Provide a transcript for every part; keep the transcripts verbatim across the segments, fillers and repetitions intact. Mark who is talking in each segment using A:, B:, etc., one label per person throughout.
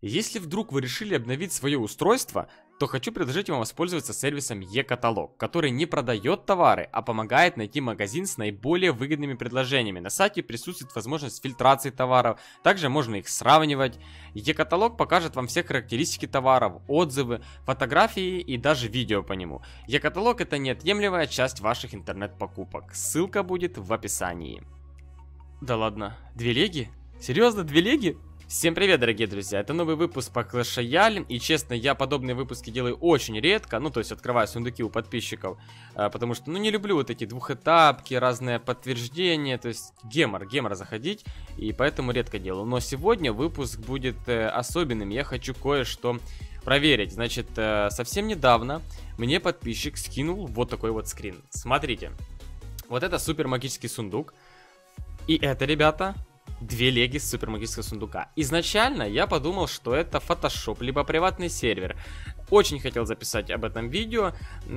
A: Если вдруг вы решили обновить свое устройство, то хочу предложить вам воспользоваться сервисом e-каталог, который не продает товары, а помогает найти магазин с наиболее выгодными предложениями. На сайте присутствует возможность фильтрации товаров, также можно их сравнивать. e-каталог покажет вам все характеристики товаров, отзывы, фотографии и даже видео по нему. e-каталог — это неотъемлемая часть ваших интернет-покупок. Ссылка будет в описании. Да ладно, две леги? Серьезно, две леги? Всем привет, дорогие друзья, это новый выпуск по Clash Royale, и честно, я подобные выпуски делаю очень редко, ну то есть открываю сундуки у подписчиков, потому что, ну не люблю вот эти двухэтапки, разные подтверждения, то есть гемор, гемор заходить, и поэтому редко делаю. Но сегодня выпуск будет э, особенным, я хочу кое-что проверить. Значит, э, совсем недавно мне подписчик скинул вот такой вот скрин. Смотрите, вот это супер магический сундук, и это, ребята... Две леги с супермагического сундука. Изначально я подумал, что это фотошоп, либо приватный сервер. Очень хотел записать об этом видео,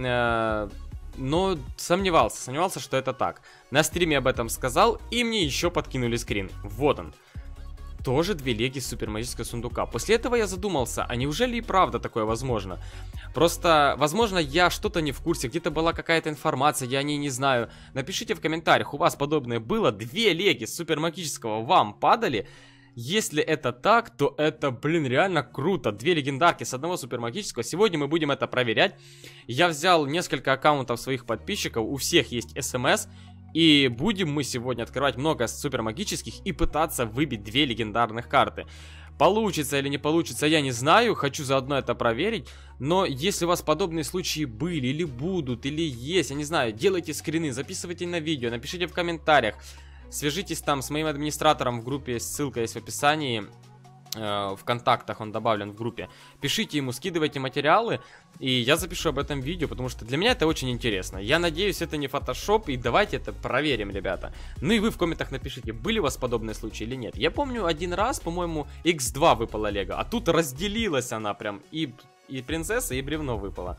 A: э но сомневался, сомневался, что это так. На стриме об этом сказал, и мне еще подкинули скрин. Вот он. Тоже две леги супермагического сундука. После этого я задумался, а неужели и правда такое возможно? Просто, возможно, я что-то не в курсе, где-то была какая-то информация, я о ней не знаю. Напишите в комментариях, у вас подобное было? Две леги супермагического вам падали? Если это так, то это, блин, реально круто. Две легендарки с одного супермагического. Сегодня мы будем это проверять. Я взял несколько аккаунтов своих подписчиков, у всех есть смс. И будем мы сегодня открывать много супермагических и пытаться выбить две легендарных карты. Получится или не получится, я не знаю, хочу заодно это проверить. Но если у вас подобные случаи были, или будут, или есть, я не знаю, делайте скрины, записывайте на видео, напишите в комментариях. Свяжитесь там с моим администратором в группе, ссылка есть в описании. В контактах он добавлен в группе. Пишите ему, скидывайте материалы, и я запишу об этом видео, потому что для меня это очень интересно. Я надеюсь, это не фотошоп, и давайте это проверим, ребята. Ну и вы в комментах напишите, были у вас подобные случаи или нет. Я помню, один раз, по-моему, икс два выпала лего, а тут разделилась она прям, и, и принцесса, и бревно выпало.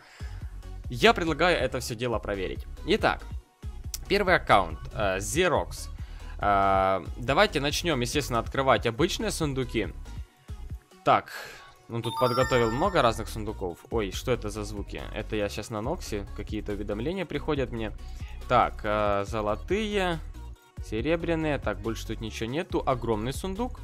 A: Я предлагаю это все дело проверить. Итак, первый аккаунт, uh, Xerox. Uh, давайте начнем, естественно, открывать обычные сундуки. Так, ну тут подготовил много разных сундуков. Ой, что это за звуки? Это я сейчас на Ноксе, какие-то уведомления приходят мне. Так, э, золотые, серебряные, так, больше тут ничего нету. Огромный сундук.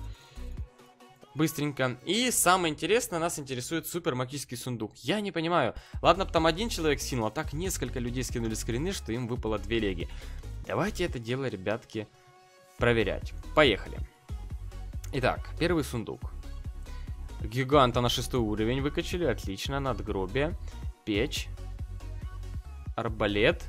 A: Быстренько. И самое интересное, нас интересует супермагический сундук. Я не понимаю. Ладно, там один человек скинул, а так несколько людей скинули скрины, что им выпало две леги. Давайте это дело, ребятки, проверять. Поехали. Итак, первый сундук. Гиганта на шестой уровень выкачали, отлично, надгробие, печь, арбалет.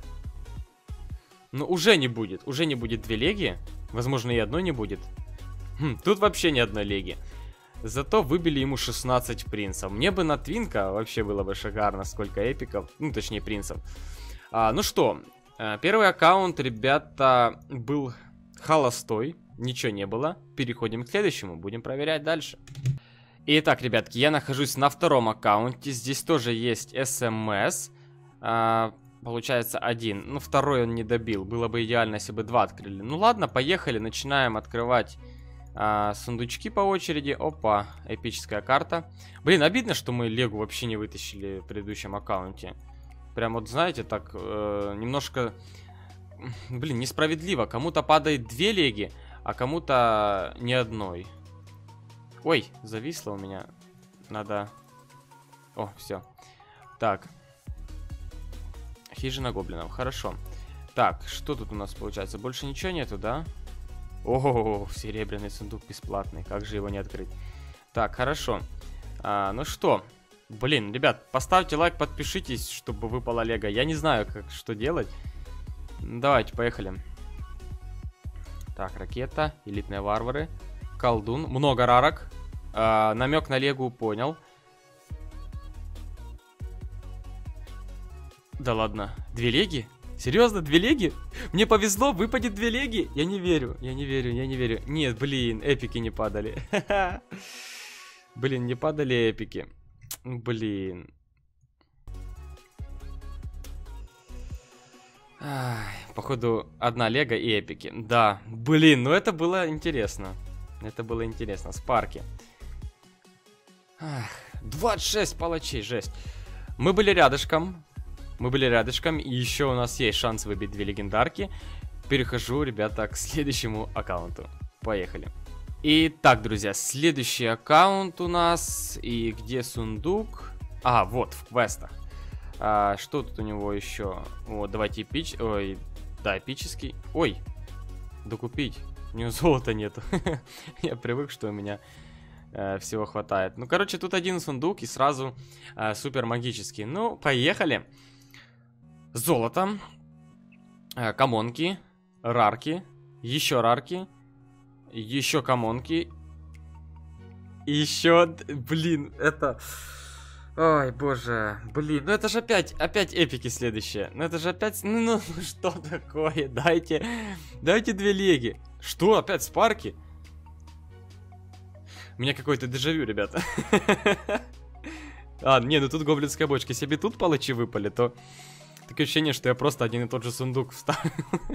A: Но уже не будет, уже не будет две леги, возможно и одной не будет. Хм, тут вообще ни одной леги. Зато выбили ему шестнадцать принцев. Мне бы на твинка вообще было бы шикарно, сколько эпиков, ну точнее принцев. А, ну что, первый аккаунт, ребята, был холостой, ничего не было. Переходим к следующему, будем проверять дальше. Итак, ребятки, я нахожусь на втором аккаунте. Здесь тоже есть смс. А, получается один. Ну, второй он не добил. Было бы идеально, если бы два открыли. Ну ладно, поехали. Начинаем открывать а, сундучки по очереди. Опа, эпическая карта. Блин, обидно, что мы легу вообще не вытащили в предыдущем аккаунте. Прям вот, знаете, так э, немножко... Блин, несправедливо. Кому-то падает две леги, а кому-то ни одной. Ой, зависло у меня. Надо... О, все. Так. Хижина гоблинов. Хорошо. Так, что тут у нас получается? Больше ничего нету, да? О, серебряный сундук бесплатный. Как же его не открыть? Так, хорошо. А, ну что? Блин, ребят, поставьте лайк, подпишитесь, чтобы выпала лего. Я не знаю, как что делать. Давайте, поехали. Так, ракета. Элитные варвары. Колдун. Много рарок. А, намек на легу понял. Да ладно. Две леги? Серьезно, две леги? Мне повезло, выпадет две леги? Я не верю, я не верю, я не верю. Нет, блин, эпики не падали. Блин, не падали эпики. Блин. Ай, походу, одна лего и эпики. Да, блин, ну это было интересно. Это было интересно. Спарки. двадцать шесть палачей, жесть. Мы были рядышком. Мы были рядышком. И еще у нас есть шанс выбить две легендарки. Перехожу, ребята, к следующему аккаунту. Поехали. Итак, друзья, следующий аккаунт у нас. И где сундук? А, вот, в квестах. А, что тут у него еще? Вот, давайте эпич... Ой, да, эпический. Ой, докупить. У него золота нету. Я привык, что у меня э, всего хватает. Ну, короче, тут один сундук и сразу э, супер магический. Ну, поехали. Золото. Э, комонки. Рарки. Еще рарки. Еще комонки. Еще... Блин, это... Ой, боже. Блин, ну это же опять, опять эпики следующие. Ну это же опять... Ну, ну, ну что такое? Дайте... Дайте две леги. Что? Опять спарки? У меня какой-то дежавю, ребята. А, не, ну тут гоблинская бочка. Если бы тут палачи выпали, то... Такое ощущение, что я просто один и тот же сундук вставил.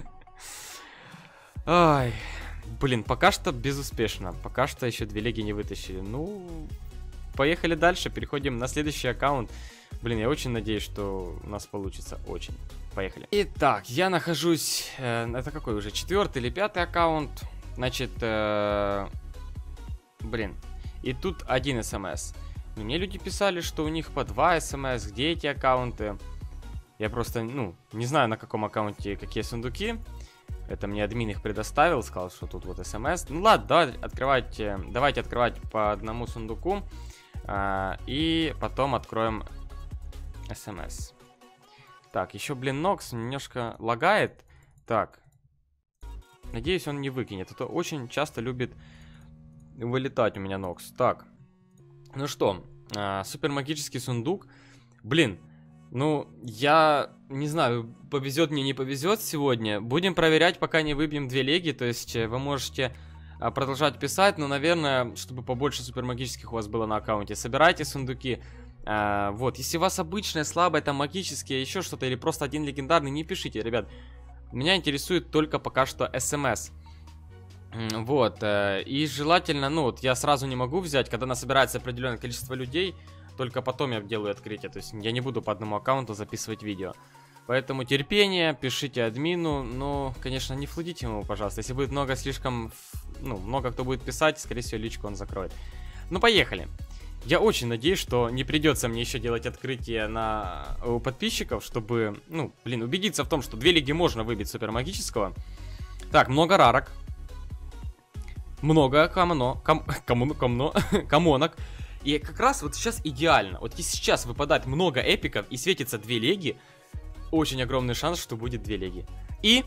A: Ай... Блин, пока что безуспешно. Пока что еще две леги не вытащили. Ну, поехали дальше. Переходим на следующий аккаунт. Блин, я очень надеюсь, что у нас получится. Очень. Поехали. Итак, я нахожусь... Э, это какой уже? Четвертый или пятый аккаунт? Значит, э, блин. И тут один смс. Мне люди писали, что у них по два смс. Где эти аккаунты? Я просто, ну, не знаю, на каком аккаунте какие сундуки. Это мне админ их предоставил, сказал, что тут вот смс. Ну ладно, давайте открывать, давайте открывать по одному сундуку. А, и потом откроем смс. Так, еще, блин, Нокс немножко лагает. Так. Надеюсь, он не выкинет. Это очень часто любит вылетать у меня Нокс. Так. Ну что, а, супер магический сундук. Блин. Ну, я не знаю, повезет мне, не повезет сегодня. Будем проверять, пока не выбьем две леги. То есть вы можете а, продолжать писать, но, наверное, чтобы побольше супермагических у вас было на аккаунте. Собирайте сундуки. А, вот, если у вас обычные, слабые, там, магические, еще что-то, или просто один легендарный, не пишите, ребят. Меня интересует только пока что смс. Вот, э, и желательно, ну, вот я сразу не могу взять, когда насобирается определенное количество людей. Только потом я делаю открытие, то есть я не буду по одному аккаунту записывать видео. Поэтому терпение, пишите админу, но, конечно, не флудите ему, пожалуйста. Если будет много слишком, ну, много кто будет писать, скорее всего, личку он закроет. Ну, поехали. Я очень надеюсь, что не придется мне еще делать открытие на у подписчиков, чтобы, ну, блин, убедиться в том, что две лиги можно выбить супермагического. Так, много рарок. Много камно, кам, камно, камно, камонок. И как раз вот сейчас идеально. Вот если сейчас выпадает много эпиков и светится две леги, очень огромный шанс, что будет две леги. И...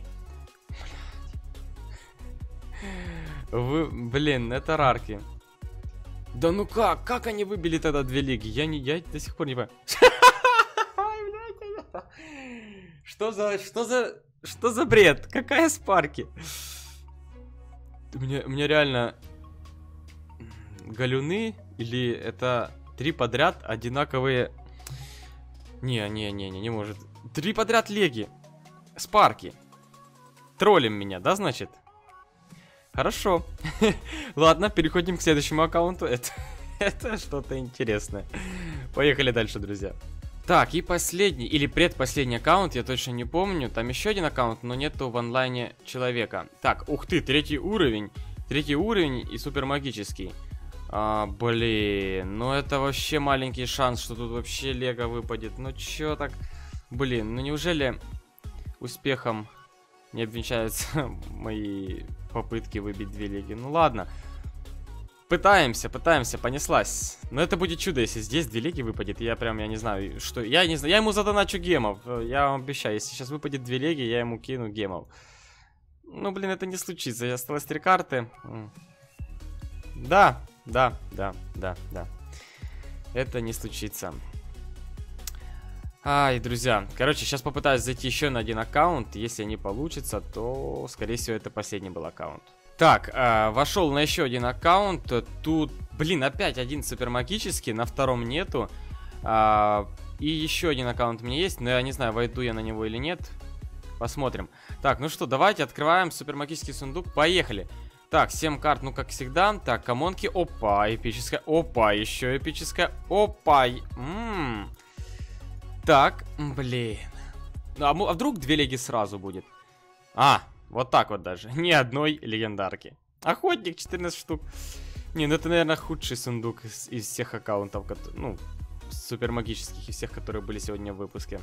A: Вы... Блин, это рарки. Да ну как? Как они выбили тогда две леги? Я не... Я до сих пор не понимаю. Что за... Что за... Что за бред? Какая спарки? У меня, у меня реально... Галюны... Или это три подряд одинаковые... Не, не, не, не, не может. Три подряд леги. Спарки. Троллим меня, да, значит? Хорошо. Ладно, переходим к следующему аккаунту. Это, это что-то интересное. Поехали дальше, друзья. Так, и последний, или предпоследний аккаунт, я точно не помню. Там еще один аккаунт, но нету в онлайне человека. Так, ух ты, третий уровень. Третий уровень и супер магический. А, блин, ну это вообще маленький шанс, что тут вообще лего выпадет. Ну чё так, блин, ну неужели успехом не обвенчаются мои попытки выбить две леги? Ну ладно, пытаемся, пытаемся, понеслась. Но это будет чудо, если здесь две леги выпадет. Я прям, я не знаю, что, я не знаю, я ему задоначу гемов. Я вам обещаю, если сейчас выпадет две леги, я ему кину гемов. Ну блин, это не случится, осталось три карты. Да. Да, да, да, да. Это не случится. Ай, друзья. Короче, сейчас попытаюсь зайти еще на один аккаунт. Если не получится, то, скорее всего, это последний был аккаунт. Так, э, вошел на еще один аккаунт. Тут, блин, опять один супермагический, на втором нету. Э, и еще один аккаунт у меня есть, но я не знаю, войду я на него или нет. Посмотрим. Так, ну что, давайте открываем супермагический сундук. Поехали. Так, семь карт, ну как всегда. Так, комонки, опа, эпическая, опа, еще эпическая, опа. М-м. Так, блин. Ну, а, а вдруг две леги сразу будет? А, вот так вот даже, ни одной легендарки. Охотник, четырнадцать штук. Не, ну это, наверное, худший сундук из, из всех аккаунтов, ну, супер магических, из всех, которые были сегодня в выпуске.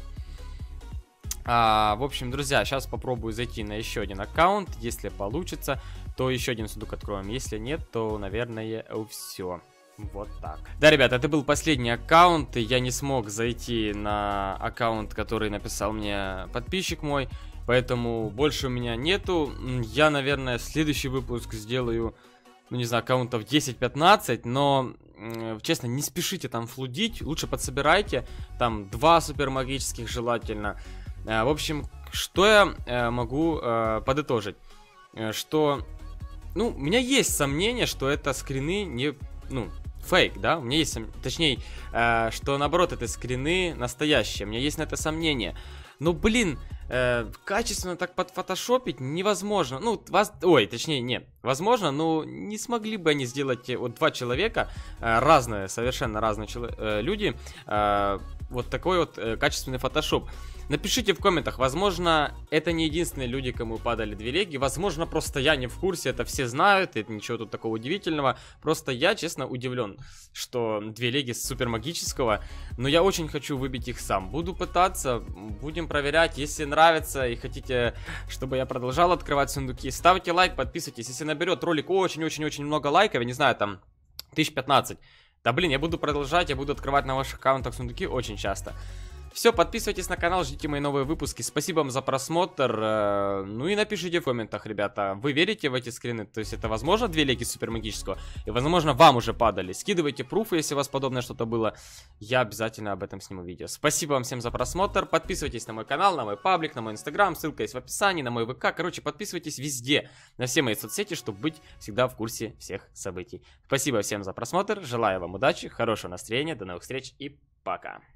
A: А, в общем, друзья, сейчас попробую зайти на еще один аккаунт. Если получится, то еще один сундук откроем. Если нет, то, наверное, все. Вот так. Да, ребята, это был последний аккаунт. Я не смог зайти на аккаунт, который написал мне подписчик мой. Поэтому больше у меня нету. Я, наверное, следующий выпуск сделаю, ну, не знаю, аккаунтов десять-пятнадцать. Но, честно, не спешите там флудить. Лучше подсобирайте. Там два супермагических желательно. В общем, что я могу подытожить? Что, ну, у меня есть сомнение, что это скрины не, ну, фейк, да? У меня есть, точнее, что наоборот, это скрины настоящие. У меня есть на это сомнение. Но, блин, э, качественно так подфотошопить невозможно. Ну, вас, ой, точнее, не, возможно, но не смогли бы они сделать, вот два человека, э, разные, совершенно разные э, люди, э, вот такой вот э, качественный фотошоп. Напишите в комментах, возможно, это не единственные люди, кому падали две леги, возможно, просто я не в курсе, это все знают, это ничего тут такого удивительного, просто я, честно, удивлен, что две леги с супермагического, но я очень хочу выбить их сам, буду пытаться, будем проверять, если нравится и хотите, чтобы я продолжал открывать сундуки, ставьте лайк, подписывайтесь, если наберет ролик очень-очень-очень много лайков, я не знаю, там, тысяч пятнадцать, да блин, я буду продолжать, я буду открывать на ваших аккаунтах сундуки очень часто. Все, подписывайтесь на канал, ждите мои новые выпуски. Спасибо вам за просмотр. Ну и напишите в комментах, ребята, вы верите в эти скрины? То есть это возможно две леги супермагического? И возможно вам уже падали. Скидывайте пруфы, если у вас подобное что-то было. Я обязательно об этом сниму видео. Спасибо вам всем за просмотр. Подписывайтесь на мой канал, на мой паблик, на мой инстаграм. Ссылка есть в описании, на мой ВК. Короче, подписывайтесь везде, на все мои соцсети, чтобы быть всегда в курсе всех событий. Спасибо всем за просмотр. Желаю вам удачи, хорошего настроения. До новых встреч и пока.